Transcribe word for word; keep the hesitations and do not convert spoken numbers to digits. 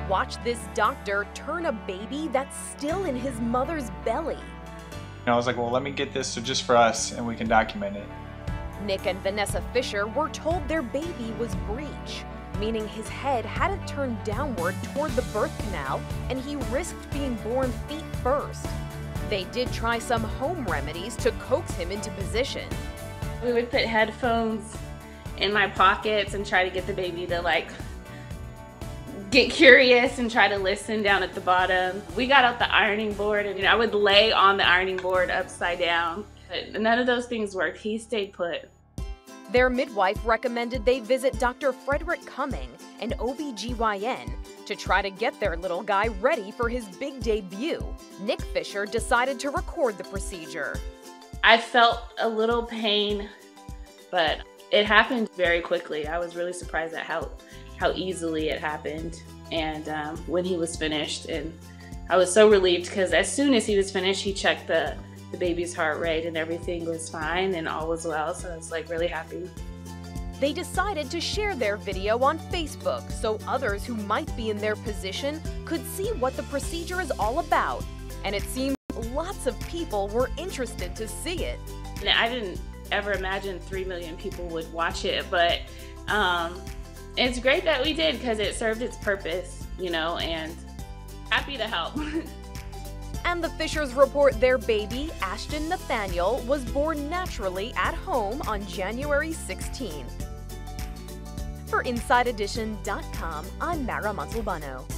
Watch this doctor turn a baby that's still in his mother's belly. And I was like, well, let me get this so just for us and we can document it. Nick and Vanessa Fisher were told their baby was breech, meaning his head hadn't turned downward toward the birth canal and he risked being born feet first. They did try some home remedies to coax him into position. We would put headphones in my pockets and try to get the baby to like get curious and try to listen down at the bottom. We got out the ironing board and you know, I would lay on the ironing board upside down. But none of those things worked. He stayed put. Their midwife recommended they visit Doctor Frederick Cumming, an O B G Y N, to try to get their little guy ready for his big debut. Nick Fisher decided to record the procedure. I felt a little pain, but it happened very quickly. I was really surprised at how, how easily it happened and um, when he was finished. And I was so relieved because as soon as he was finished, he checked the the baby's heart rate and everything was fine and all was well, so I was like really happy. They decided to share their video on Facebook so others who might be in their position could see what the procedure is all about. And it seemed lots of people were interested to see it. And I didn't ever imagine three million people would watch it, but um, it's great that we did because it served its purpose, you know, and happy to help. And the Fishers report their baby, Ashton Nathaniel, was born naturally at home on January sixteenth. For Inside Edition dot com, I'm Mara Montalbano.